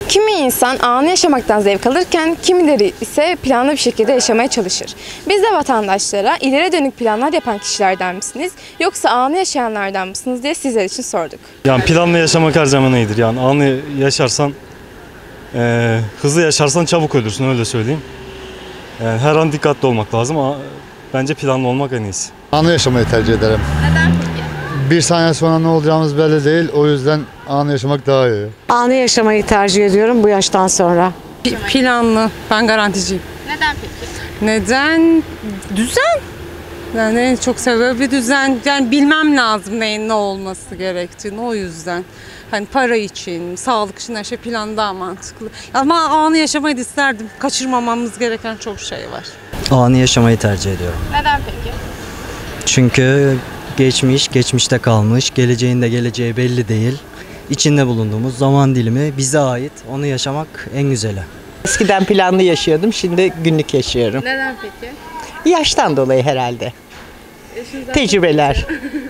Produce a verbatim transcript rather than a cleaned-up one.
Kimi insan anı yaşamaktan zevk alırken kimileri ise planlı bir şekilde yaşamaya çalışır. Biz de vatandaşlara ileriye dönük planlar yapan kişilerden misiniz yoksa anı yaşayanlardan mısınız diye sizler için sorduk. Yani planlı yaşamak her zaman iyidir. Yani anı yaşarsan, e, hızlı yaşarsan çabuk ölürsün, öyle söyleyeyim. Yani her an dikkatli olmak lazım ama bence planlı olmak en iyisi. Anı yaşamayı tercih ederim. Neden peki? Bir saniye sonra ne olacağımız belli değil. O yüzden anı yaşamak daha iyi. Anı yaşamayı tercih ediyorum bu yaştan sonra. Planlı. Ben garanticiyim. Neden peki? Neden? Düzen. Yani en çok sebebi düzen. Yani bilmem lazım neyin ne olması gerektiğini, o yüzden. Hani para için, sağlık için her şey plan daha mantıklı. Ama anı yaşamayı da isterdim. Kaçırmamamız gereken çok şey var. Anı yaşamayı tercih ediyorum. Neden peki? Çünkü geçmiş, geçmişte kalmış, geleceğin de geleceği belli değil. İçinde bulunduğumuz zaman dilimi bize ait, onu yaşamak en güzeli. Eskiden planlı yaşıyordum, şimdi günlük yaşıyorum. Neden peki? Yaştan dolayı herhalde. Tecrübeler.